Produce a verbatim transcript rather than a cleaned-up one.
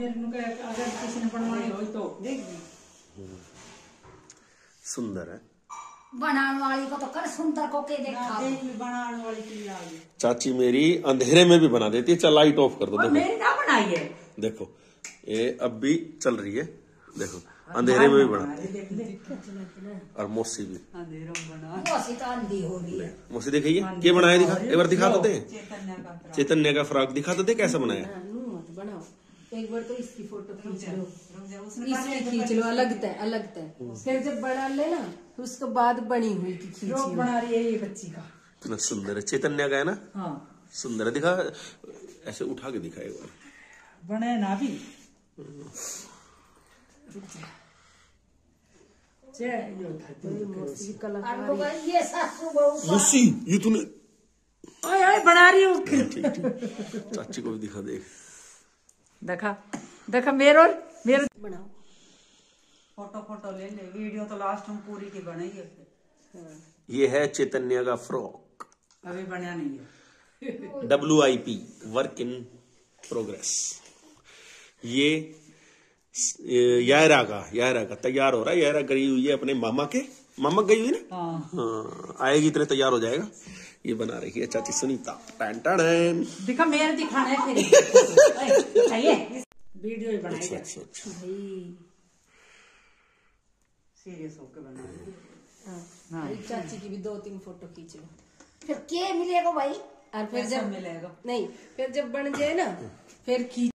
फिर अगर किसी ने बनवाई हो तो देगी। सुंदर है। बनाने वाली को तो कर सुंदर को के देखा बनाने वाली की आ गई। चाची मेरी अंधेरे में भी बना देती है। चल लाइट ऑफ कर दो। देखो मेरी ना बनाई है। देखो ये अब भी चल रही है। देखो अंधेरे में भी बना और मौसी भी मौसी तो अंधी हो रही है। मौसी देखिए क्या बनाया। दिखा एक बार दिखा दो दे। चैतन्य का फ्रॉक दिखा दो दे कैसा बनाया। बनाओ एक बार तो इसकी फोटो खींच लो, इसकी खींच लो अलग तय अलग तय। फिर जब बना लेना तो उसके बाद बनी हुई की खींच लो। बना रही है ये बच्ची का। इतना सुंदर है। चैतन्य का है ना। हाँ सुंदर है। दिखा ऐसे उठा के दिखा एक बार। बने ना भी ये सासू बहू मौसी ये तूने ओए ओए बना रही हूँ। ठीक ठीक चाची को भी दिखा दे। देखा देखा मेरो मेरो बनाओ फोटो फोटो ले ले। वीडियो तो लास्ट में पूरी की बनाई है। ये है चैतन्य का फ्रॉक। अभी बना नहीं है। W I P work in progress. ये यायरा का यायरा का तैयार हो रहा है। यायरा गई हुई है अपने मामा के। मामा गई हुई ना। हाँ आएगी इतने तैयार हो जाएगा। ये बना रही है चाची सुनीता। टैन दिखा मेरे दिखाना है फिर। वीडियो ही बनाई। अच्छा अच्छा अच्छा सीरियस होकर बना। हाँ चाची की भी दो तीन फोटो खींच लो। फिर के मिलेगा भाई। और फिर जब मिलेगा नहीं फिर जब बन जाए ना फिर खींच